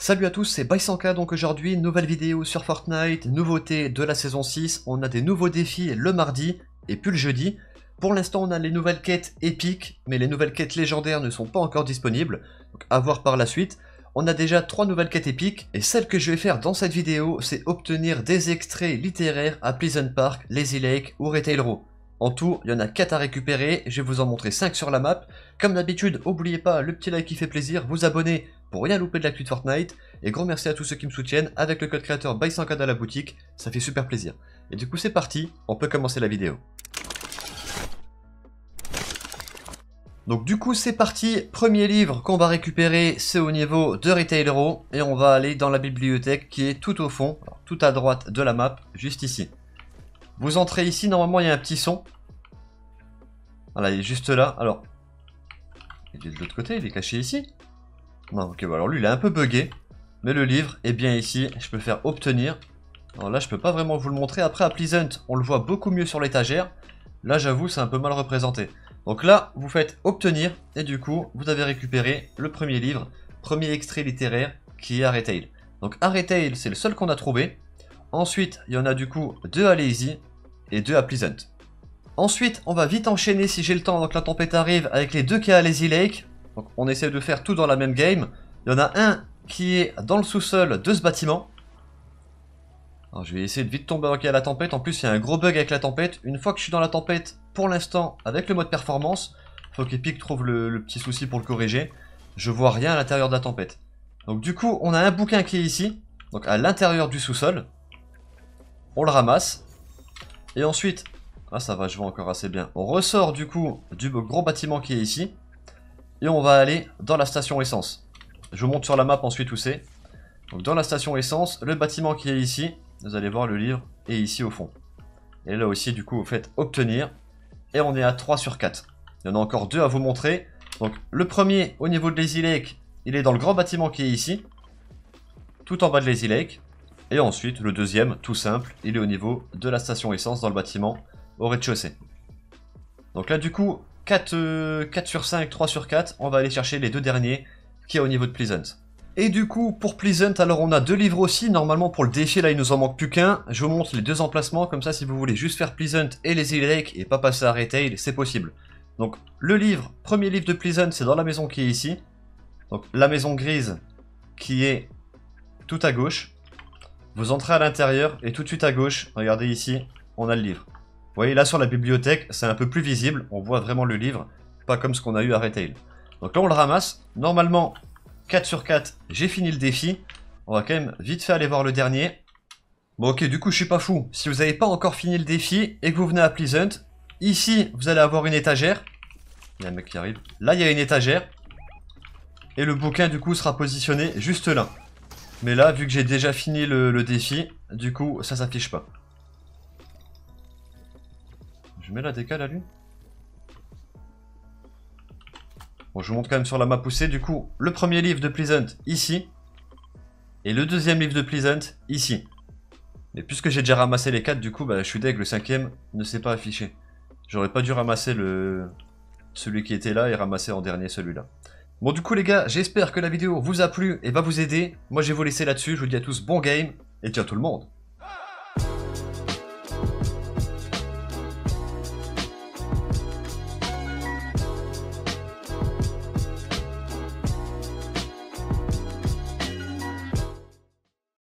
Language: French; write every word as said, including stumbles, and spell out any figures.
Salut à tous, c'est Bysanka, donc aujourd'hui, nouvelle vidéo sur Fortnite, nouveauté de la saison six, on a des nouveaux défis le mardi et puis le jeudi. Pour l'instant on a les nouvelles quêtes épiques, mais les nouvelles quêtes légendaires ne sont pas encore disponibles, donc à voir par la suite. On a déjà trois nouvelles quêtes épiques, et celle que je vais faire dans cette vidéo, c'est obtenir des extraits littéraires à Pleasant Park, Lazy Lake ou Retail Row. En tout, il y en a quatre à récupérer, je vais vous en montrer cinq sur la map. Comme d'habitude, n'oubliez pas le petit like qui fait plaisir, vous abonner pour rien louper de l'actu de Fortnite, et grand merci à tous ceux qui me soutiennent avec le code créateur Bysanka dans la boutique, ça fait super plaisir. Et du coup c'est parti, on peut commencer la vidéo. Donc du coup c'est parti, premier livre qu'on va récupérer, c'est au niveau de Retail Row, et on va aller dans la bibliothèque qui est tout au fond, alors, tout à droite de la map, juste ici. Vous entrez ici, normalement il y a un petit son. Voilà, il est juste là, alors... Il est de l'autre côté, il est caché ici. Non, ok, bon, alors lui il est un peu bugué, mais le livre est bien ici, je peux faire obtenir. Alors là je peux pas vraiment vous le montrer, après à Pleasant on le voit beaucoup mieux sur l'étagère, là j'avoue c'est un peu mal représenté. Donc là vous faites obtenir, et du coup vous avez récupéré le premier livre, premier extrait littéraire qui est à Retail. Donc à Retail c'est le seul qu'on a trouvé, ensuite il y en a du coup deux à Lazy et deux à Pleasant. Ensuite on va vite enchaîner si j'ai le temps, donc la tempête arrive avec les deux qui est à Lazy Lake. Donc on essaie de faire tout dans la même game. Il y en a un qui est dans le sous-sol de ce bâtiment. Alors je vais essayer de vite tomber à la tempête. En plus il y a un gros bug avec la tempête. Une fois que je suis dans la tempête, pour l'instant, avec le mode performance, il faut qu'Epic trouve le, le petit souci pour le corriger. Je vois rien à l'intérieur de la tempête. Donc du coup on a un bouquin qui est ici, donc à l'intérieur du sous-sol. On le ramasse. Et ensuite, ah ça va, je vois encore assez bien. On ressort du coup du gros bâtiment qui est ici. Et on va aller dans la station essence. Je vous montre sur la map ensuite où c'est. Donc dans la station essence, le bâtiment qui est ici, vous allez voir le livre est ici au fond. Et là aussi du coup vous faites obtenir. Et on est à trois sur quatre. Il y en a encore deux à vous montrer. Donc le premier au niveau de Lazy Lake, il est dans le grand bâtiment qui est ici. Tout en bas de Lazy Lake. Et ensuite le deuxième, tout simple, il est au niveau de la station essence dans le bâtiment au rez-de-chaussée. Donc là du coup... quatre, quatre sur cinq, trois sur quatre, on va aller chercher les deux derniers qui est au niveau de Pleasant. Et du coup, pour Pleasant, alors on a deux livres aussi, normalement pour le défi, là il nous en manque plus qu'un. Je vous montre les deux emplacements, comme ça si vous voulez juste faire Pleasant et Lazy Lake et pas passer à Retail, c'est possible. Donc le livre, premier livre de Pleasant, c'est dans la maison qui est ici. Donc la maison grise qui est tout à gauche. Vous entrez à l'intérieur et tout de suite à gauche, regardez ici, on a le livre. Vous voyez là sur la bibliothèque, c'est un peu plus visible, on voit vraiment le livre, pas comme ce qu'on a eu à Retail. Donc là on le ramasse, normalement quatre sur quatre, j'ai fini le défi, on va quand même vite fait aller voir le dernier. Bon ok, du coup je suis pas fou, si vous n'avez pas encore fini le défi et que vous venez à Pleasant, ici vous allez avoir une étagère, il y a un mec qui arrive, là il y a une étagère, et le bouquin du coup sera positionné juste là. Mais là vu que j'ai déjà fini le, le défi, du coup ça s'affiche pas. Je mets la décale à lui. Bon, je vous montre quand même sur la map poussée. Du coup, le premier livre de Pleasant, ici. Et le deuxième livre de Pleasant, ici. Mais puisque j'ai déjà ramassé les quatre, du coup, bah, je suis deg, le cinquième ne s'est pas affiché. J'aurais pas dû ramasser le celui qui était là et ramasser en dernier celui-là. Bon, du coup, les gars, j'espère que la vidéo vous a plu et va vous aider. Moi, je vais vous laisser là-dessus. Je vous dis à tous bon game et ciao tout le monde.